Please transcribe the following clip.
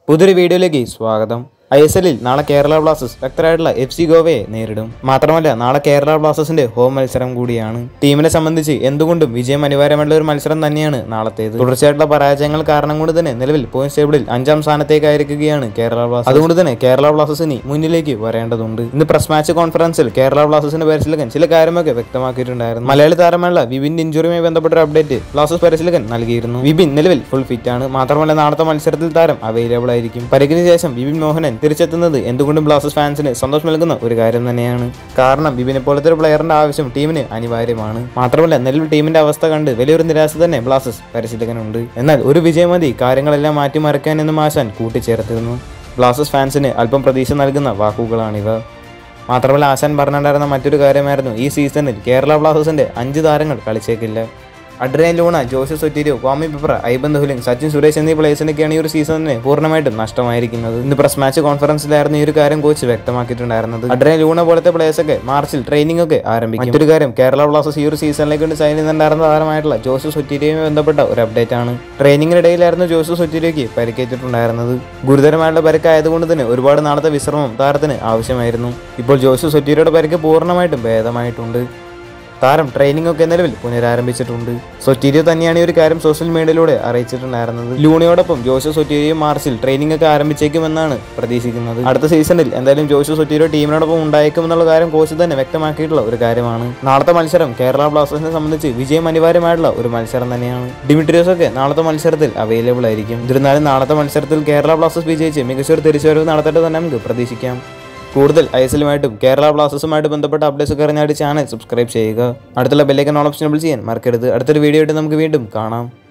പുതിയൊരു വീഡിയോയിലേക്ക് സ്വാഗതം. ISLൽ നാളെ കേരള ബ്ലാസ്റ്റേഴ്സ് ശക്തരായിട്ടുള്ള FC ഗോവയെ നേരിടും. മാത്രമല്ല നാളെ കേരള ബ്ലാസ്റ്റേഴ്സിന്റെ ഹോം മത്സരം കൂടിയാണ്. ടീമിനെ സംബന്ധിച്ച് എന്തുകൊണ്ടും വിജയം അനിവാര്യമായിട്ടുള്ള ഒരു മത്സരം തന്നെയാണ് നാളത്തേത്. തുടർച്ചയായിട്ടുള്ള പരാജയങ്ങൾ കാരണം കൊണ്ട് തന്നെ നിലവിൽ പോയിന്റ് ടേബിളിൽ 5ാം സ്ഥാനത്തേക്കായിരിക്കുകയാണ് കേരള ബ്ലാസ്റ്റേഴ്സ്. അതുകൊണ്ട് തന്നെ കേരള ബ്ലാസ്റ്റേഴ്സിന് മുന്നിലേക്ക് വരേണ്ടതുണ്ട്. ഇന്ന് പ്രസ് മാച്ച് കോൺഫറൻസിൽ കേരള ബ്ലാസ്റ്റേഴ്സിന്റെ പരിശീലകൻ ചില കാര്യമൊക്കെ വ്യക്തമാക്കിയിട്ടുണ്ടായിരുന്നു. മലയാളി താരമുള്ള വിപിൻ ഇഞ്ചുറിയുമായി ബന്ധപ്പെട്ട ഒരു അപ്ഡേറ്റ് ബ്ലാസ്റ്റേഴ്സ് പരിശീലകൻ നൽകിയിരുന്നു. വിപിൻ നിലവിൽ ഫുൾ ഫിറ്റ് ആണ്. മാത്രമല്ല നാളത്തെ മത്സരത്തിൽ താരം അവൈലബിൾ ആയിരിക്കും. പരിക്കിന് ശേഷം വിപിൻ മോഹനൻ തിരിച്ചെത്തുന്നത് എന്തുകൊണ്ടും ബ്ലാസ്റ്റേഴ്സ് ഫാൻസിന് സന്തോഷം നൽകുന്ന ഒരു കാര്യം തന്നെയാണ്. കാരണം വിപിനെ പോലത്തെ ഒരു പ്ലെയറിന്റെ ആവശ്യം ടീമിന് അനിവാര്യമാണ്. മാത്രമല്ല നിലവിൽ ടീമിന്റെ അവസ്ഥ കണ്ട് വലിയൊരു നിരാശ തന്നെ ബ്ലാസ്റ്റേഴ്സ് പരിശീലകനുണ്ട്. എന്നാൽ ഒരു വിജയം മതി കാര്യങ്ങളെല്ലാം മാറ്റിമറിക്കാൻ എന്നും ആശാൻ കൂട്ടിച്ചേർത്തിരുന്നു. ബ്ലാസ്റ്റേഴ്സ് ഫാൻസിന് അല്പം പ്രതീക്ഷ നൽകുന്ന വാക്കുകളാണിവ. മാത്രമല്ല ആശാൻ പറഞ്ഞിട്ടുണ്ടായിരുന്ന മറ്റൊരു കാര്യമായിരുന്നു ഈ സീസണിൽ കേരള ബ്ലാസ്റ്റേഴ്സിന്റെ 5 താരങ്ങൾ കളിച്ചേക്കില്ല. Adrian Luna, Joshua Sotirio, Kwame Peprah, Aiban Dohling, Sachin Suresh എന്നീ പ്ലേയേഴ്സിനൊക്കെയാണ് ഈ ഒരു സീസണിന് പൂർണ്ണമായിട്ടും നഷ്ടമായിരിക്കുന്നത്. ഇന്ന് പ്രസ് മാച്ച് കോൺഫറൻസിലായിരുന്നു ഈ ഒരു കാര്യം കോച്ച് വ്യക്തമാക്കിയിട്ടുണ്ടായിരുന്നത്. അഡ്രിയാൻ ലൂണ പോലത്തെ പ്ലേയേഴ്സൊക്കെ മാർച്ചിൽ ട്രെയിനിംഗ് ഒക്കെ ആരംഭിക്കും. മറ്റൊരു കാര്യം കേരള ബ്ലാസ്റ്റേഴ്സ് ഈ ഒരു സീസണിലേക്ക് വേണ്ടി സൈൻ ചെയ്യുന്നുണ്ടായിരുന്ന താരമായിട്ടുള്ള ജോഷി സൊറ്റീരിയോയുമായി ബന്ധപ്പെട്ട ഒരു അപ്ഡേറ്റ് ആണ്. ട്രെയിനിങ്ങിനിടയിലായിരുന്നു ജോഷി സൊറ്റീരിയോയ്ക്ക് പരിക്കേറ്റിട്ടുണ്ടായിരുന്നത്. ഗുരുതരമായുള്ള പരിക്കായതുകൊണ്ട് തന്നെ ഒരുപാട് നാളത്തെ വിശ്രമം താരത്തിന് ആവശ്യമായിരുന്നു. ഇപ്പോൾ ജോഷി സൊറ്റീരിയോയുടെ പരിക്ക് പൂർണ്ണമായിട്ടും ഭേദമായിട്ടുണ്ട്. താരം ട്രെയിനിങ് ഒക്കെ നിലവിൽ പുനരാരംഭിച്ചിട്ടുണ്ട്. സൊറ്റീരിയോ തന്നെയാണ് ഈ ഒരു കാര്യം സോഷ്യൽ മീഡിയയിലൂടെ അറിയിച്ചിട്ടുണ്ടായിരുന്നത്. ലൂണയോടൊപ്പം ജോഷു സൊറ്റീരിയോ മാർച്ചിൽ ട്രെയിനിങ് ഒക്കെ ആരംഭിച്ചേക്കുമെന്നാണ് പ്രതീക്ഷിക്കുന്നത്. അടുത്ത സീസണിൽ എന്തായാലും ജോഷു സൊറ്റീരിയോ ടീമിനോടൊപ്പം ഉണ്ടായേക്കുമെന്നുള്ള കാര്യം കോച്ച് തന്നെ വ്യക്തമാക്കിയിട്ടുള്ള ഒരു കാര്യമാണ്. നാളത്തെ മത്സരം കേരള ബ്ലാസ്റ്റേഴ്സിനെ സംബന്ധിച്ച് വിജയം അനിവാര്യമായിട്ടുള്ള ഒരു മത്സരം തന്നെയാണ്. ഡിമിട്രിയോസ് ഒക്കെ നാളത്തെ മത്സരത്തിൽ അവൈലബിൾ ആയിരിക്കും. എന്നിരുന്നാലും നാളത്തെ മത്സരത്തിൽ കേരള ബ്ലാസ്റ്റേഴ്സ് വിജയിച്ച് മികച്ചൊരു തിരിച്ചുവരവ് നടത്തിയിട്ട് തന്നെ നമുക്ക് പ്രതീക്ഷിക്കാം. കൂടുതൽ ISLുമായിട്ടും കേരള ബ്ലാസ്റ്റേഴ്സുമായിട്ട് ബന്ധപ്പെട്ട അപ്ഡേറ്റ്സ് ഒക്കെ അറിഞ്ഞായിട്ട് ചാനൽ സബ്സ്ക്രൈബ് ചെയ്യുക. അടുത്തുള്ള ബെല്ലൈക്കൺ ഓൾ ഓപ്ഷൻ എനേബിൾ ചെയ്യാൻ മറക്കരുത്. അടുത്തൊരു വീഡിയോ ആയിട്ട് നമുക്ക് വീണ്ടും കാണാം.